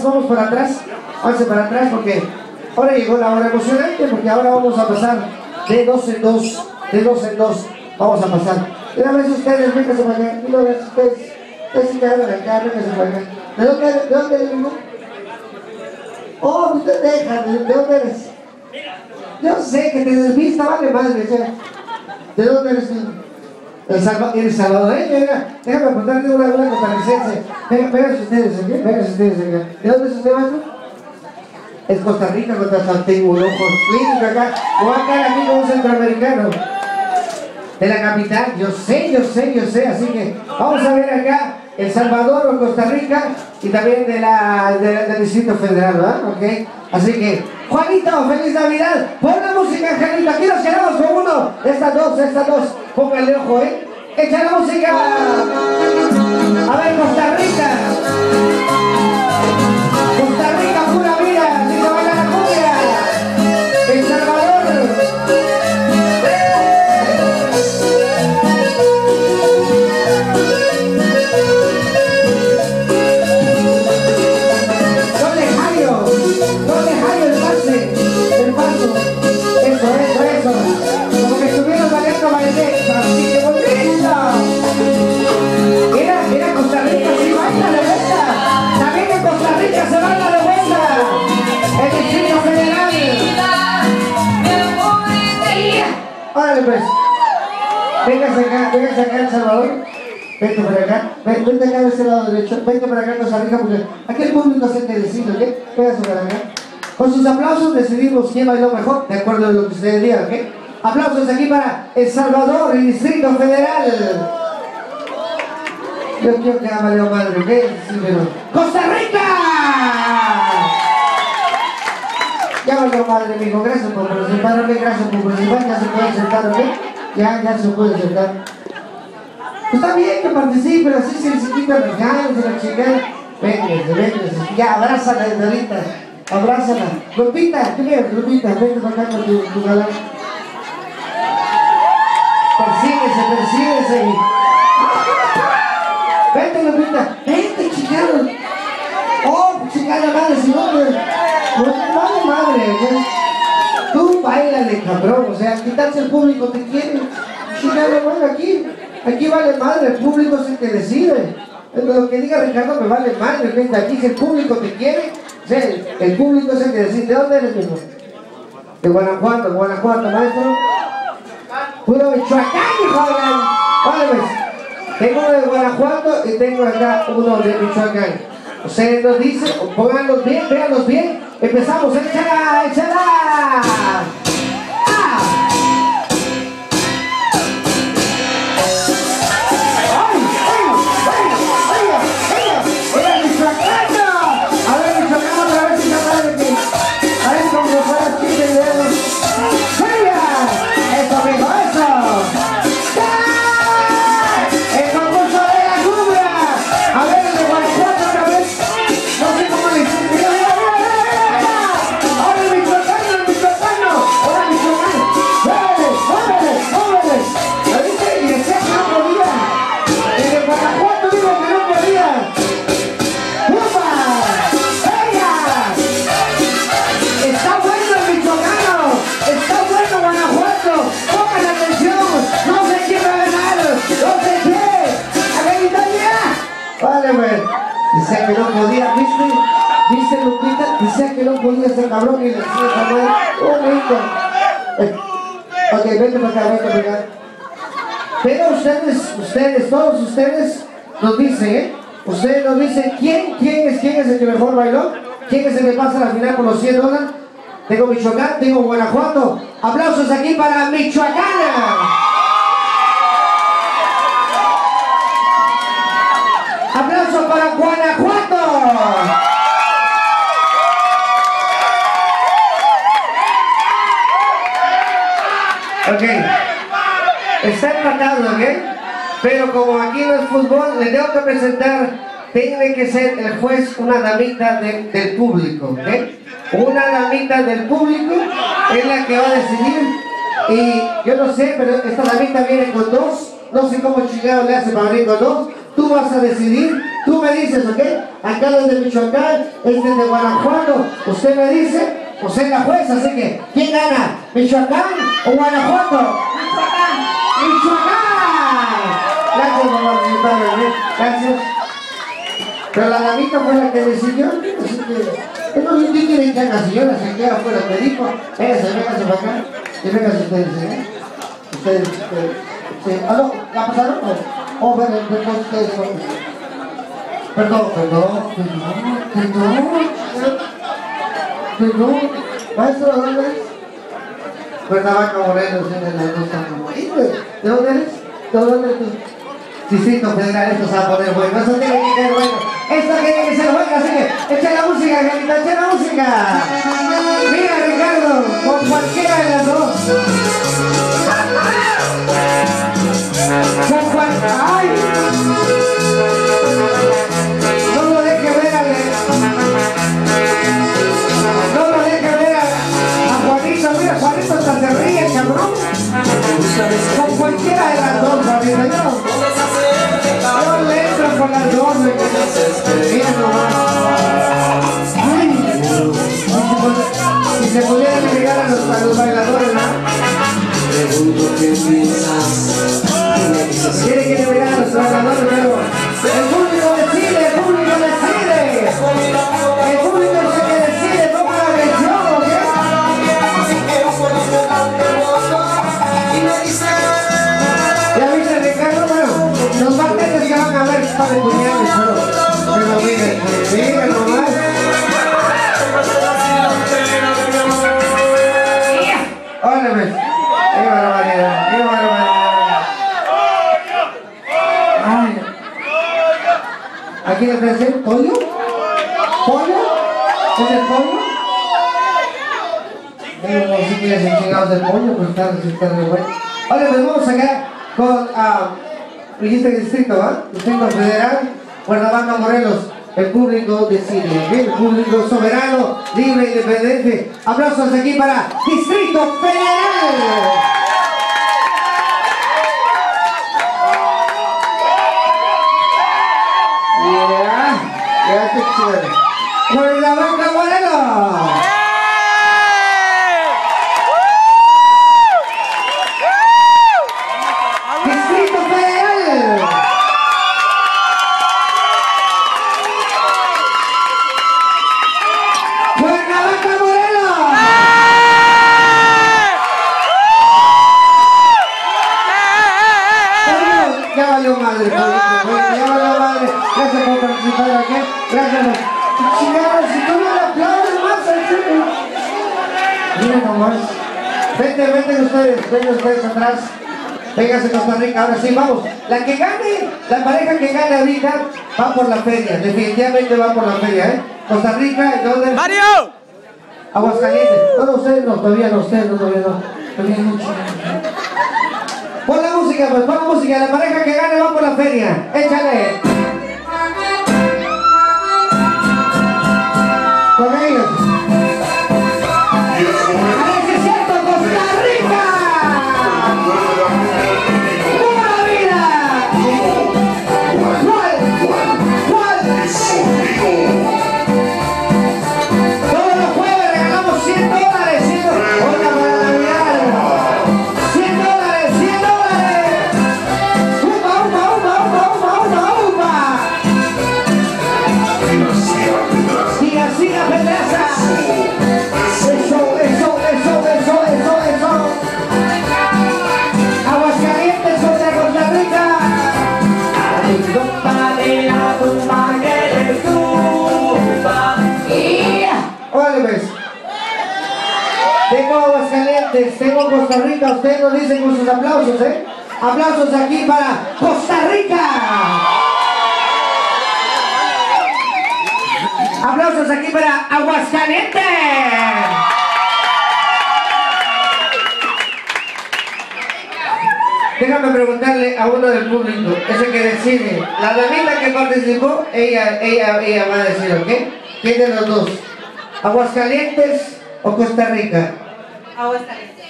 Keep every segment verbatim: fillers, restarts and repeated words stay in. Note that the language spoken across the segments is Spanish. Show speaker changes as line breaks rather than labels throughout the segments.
vamos para atrás, avance para atrás porque ahora llegó la hora emocionante, porque ahora vamos a pasar de dos en dos, de dos en dos, vamos a pasar. Y una vez ustedes, vénganse para acá, y una vez ustedes, ustedes se quedaron acá, vénganse para acá. ¿De dónde eres? ¿De dónde eres, hijo? Oh, usted deja, ¿de, ¿de dónde eres? Yo sé que te desvista, vale madre, ya. ¿De dónde eres tú? El Salva, eres salvadoreño, mira, déjame contarle una una costarricense. Venga, vénganse ustedes aquí, vénganse ustedes acá. ¿De dónde es usted, maestro? Es Costa Rica contra Salteño, un ojo clínico acá, o acá el amigo un centroamericano de la capital. Yo sé, yo sé, yo sé, así que vamos a ver acá El Salvador o Costa Rica y también de la, de, del Distrito Federal, ¿verdad? Ok, así que Juanito, feliz Navidad, pon la música, Angelito, aquí nos quedamos con uno, estas dos, estas dos, póngale ojo, ¿eh? Echa la música. A ver, Costa Rica. Costa Rica, pura vida, si se baila la cumbia. El Salvador. No le hallo, no le hallo el pase, el paso. Eso, eso, eso. Como que estuvieron bailando bailetas, así que bonito. Mira, mira, Costa Rica sí baila de vuelta. También en Costa Rica se baila de vuelta. El Distrito Federal. Órale pues. Véngase acá, véngase acá El Salvador. Vente para acá, ven, vente acá de este lado derecho. Vente para acá Costa Rica porque aquí el público hace que decide, ¿ok? Véngase para acá. Con sus aplausos decidimos quién bailó mejor, de acuerdo a lo que ustedes digan, ¿ok? Aplausos aquí para El Salvador, el Distrito Federal. Yo quiero que haga Leo madre, ¿ok? Sí, pero... ¡Costa Rica! Ya valió madre, mijo. Gracias por participar, ¿ok? Gracias por participar. Ya se puede sentar, ¿ok? Ya, ya se puede sentar. Pues está bien que participen, así se les quita las ganas de la chingada. Vénganse, vénganse. Ya, abrázala desde ahorita. Abrázala. Lupita, ¿qué quieres, Lupita? Vente para acá con tu, tu galán. Persíguese, persíguese. Vente, Lupita. Vente, chingada. Oh, chingada madre, si no, pues. Madre, madre. ¿Eh? Tú bailale, cabrón. O sea, quitarse el público te quiere. Chingada, bueno, aquí. Aquí vale madre. El público es el que decide. Lo que diga Ricardo me vale madre. Vente aquí, si el público te quiere. O sea, el, el público es el que decide. ¿De dónde eres, mismo? De Guanajuato, Guanajuato, maestro. Puro Michoacán, hijo de la... Vale, pues. Tengo uno de Guanajuato y tengo acá uno de Michoacán. Ustedes nos dicen, pónganlos bien, véanlos bien. Empezamos, échala, échala. ¡Ah! ¡Ay, ay, ay, ay, ay! ¡Era Michoacano! A ver, Michoacano, otra vez, esa madre que... A ver cómo se fue a quince dedos. ¡Venga! ¡Eso, mijo, eso! ¡El concurso de la cumbia! A ver, el de Guanajuato otra vez. No sé cómo le hiciste. ¡Mira, mira, mira, mira! ¡Ahora el michoacano, el michoacano! ¡Ahora el michoacano! ¡Muévele, muévele, muévele! ¿Lo viste? Y decía que no podía. El de Guanajuato dijo que no podía. ¡Upa! ¡Venga! ¡Está bueno el michoacano! ¡Está bueno Guanajuato! ¡Pongan atención! ¡No sé quién va a ganar! ¡No sé qué! ¡A ver, Italia! Vale, güey. Decía que no podía, ¿viste? ¿Viste, Lupita? Decía que no podía ese cabrón y le decía esa madre. ¡Bonito! Eh, ok, vente para acá, vente para acá. Pero ustedes, ustedes, todos ustedes nos dicen, ¿eh? Ustedes nos dicen quién, quién es, quién es el que mejor bailó, quién es el que pasa a la final con los cien dólares. Tengo Michoacán, tengo Guanajuato. Aplausos aquí para Michoacana. Aplausos para Guanajuato. Ok. Está empatado, ¿ok? Pero como aquí no es fútbol, le tengo que presentar, tiene que ser el juez una damita de, del público, ¿ok? Una damita del público es la que va a decidir. Y yo no sé, pero esta damita viene con dos. No sé cómo chingado le hace para venir con dos. Tú vas a decidir Tú me dices, ¿ok? Acá es de Michoacán, este es de Guanajuato. Usted me dice, pues es la jueza, así que, ¿quién gana? ¿Michoacán o Guanajuato?
Michoacán.
¡Michoacán! Gracias por participar, bebé. Gracias. Pero la damita fue la que decidió, así que... No, yo quieren que haga señora, se queda fuera, te dijo. Véngase, véngase para acá. Y véngase ustedes, ¿eh? Ustedes, ustedes. Sí. ¿Ah, no? ¿La pasaron? Oh, oh bueno, perdón, ustedes son... Perdón, perdón, perdón, perdón. Perdón. Maestro, ¿de dónde eres? Cuernavaca, Morelos, en las dos campos. ¿De dónde eres? ¿De dónde eres tú? Distrito Federal, esto se va a poner bueno, eso tiene que ser bueno, esto tiene que ser bueno, así que echa la música, Angelita, echa la música. Mira, Ricardo, con cualquiera de las dos. Con cual... ¡Ay! No lo deje ver a... No lo deje ver a, a Juanito, mira, Juanito hasta se ríe, cabrón. Con cualquiera de las dos, Juanito, yo. Yo le entro con las dos, mira nomás. Ay, si se pudiera llegar a los, a los bailadores, ¿no? Quiere que le vean a los bailadores, pero el público decide, el público decide. El público es el que decide, no para agresión, ¿o qué? ¿Ya viste, Ricardo? Bueno, los bartenders que van a ver están de puñales, pero, pero miren, miren nomás. Órale, qué barbaridad, qué barbaridad. Ay. ¿Aquí le ofrecen pollo? ¿Pollo? ¿Es el pollo? No, si quieres enchilados de pollo, pues está, está de bueno. Ahora pues vamos acá con, uh, dijiste el distrito, ¿va? ¿eh? Distrito Federal, Cuernavaca, Morelos. El público decide, el público soberano, libre, independiente. Aplausos aquí para Distrito Federal. Yeah, ya te chévere. Cuernavaca, Morelos. Distrito Federal. Cuernavaca, Morelos. Ya valió madre, ya valió madre. Gracias por participar aquí. Gracias. Chingados, si tú no le aplaudes más al chico. Miren nomás. Vente, vente ustedes, vente ustedes atrás. Véngase Costa Rica, ahora sí, vamos. La que gane, la pareja que gane ahorita va por la feria. Definitivamente va por la feria, ¿eh? Costa Rica, ¿y dónde?
¡Mario!
Aguascalientes. No, no, ustedes no, todavía no, ustedes no, todavía no. Todavía mucho. Pon la música, pues, pon la música. La pareja que gane va por la feria. Échale. Con ellos. A ver si es cierto, Costa Rica. ¡Pura vida! ¿Cuál? ¿Cuál? Todos los jueves regalamos cien dólares. cien dólares. Oiga, para Navidad. cien dólares, cien dólares. ¡Upa, upa, upa, upa, upa, upa, upa! Siga, siga, Pedraza. Eso, eso, eso, eso, eso, eso. Aguascalientes contra Costa Rica. Ay, compa de la tumba que le tumba. Órale, pues. Tengo Aguascalientes, tengo Costa Rica. Ustedes nos dicen con sus aplausos, ¿eh? Aplausos aquí para Costa Rica. Aplausos aquí para Aguascalientes. Déjame preguntarle a uno del público, ese que decide. La damita que participó, ella, ella, ella va a decir, ¿ok? ¿Quién de los dos? ¿Aguascalientes o Costa Rica?
Aguascalientes.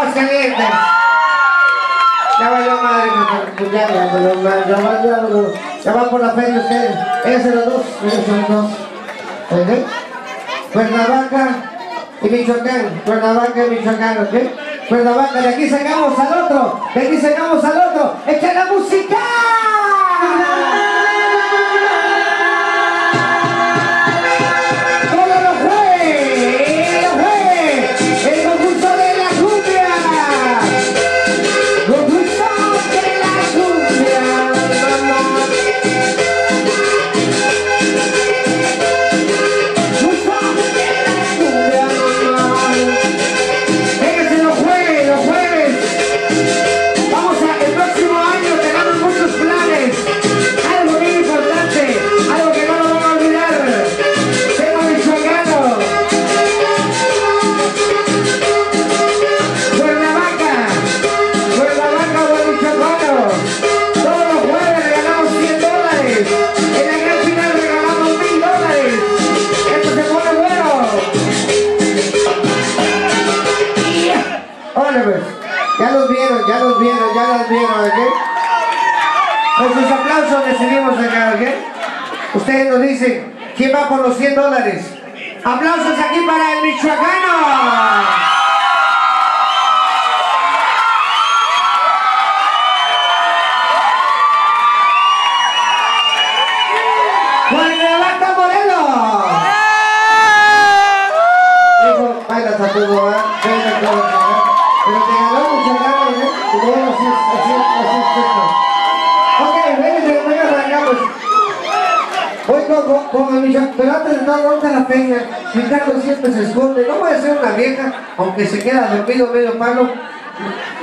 Aguascalientes. Ya valió madre, pues ya valió madre, ya valió madre. Ya van por la feria ustedes. Vénganse los dos. Vénganse los dos. ¿Ok? Cuernavaca y Michoacán. Cuernavaca y Michoacán, ¿ok? Cuernavaca, de aquí sacamos al otro. De aquí sacamos al otro. ¡Echa la música! Ya los vieron, ya los vieron, ya los vieron, ¿ok? Con sus aplausos les seguimos acá, ¿ok? Ustedes nos dicen, ¿quién va por los cien dólares? ¡Aplausos aquí para el michoacano! ¡Cuernavaca, Morelos! Dijo, bailas a todo, ¿eh? Venga, a todo, ¿eh? Pero te ganó mucho ganas, ¿eh? Y luego así es, así es, así es esto. Ok, venga, venga, arrancamos. Voy con, con, con el Michoacán, pero antes de todo, ¿dónde está la peña? Ricardo siempre se esconde. No voy a ser una vieja, aunque se queda dormido medio palo.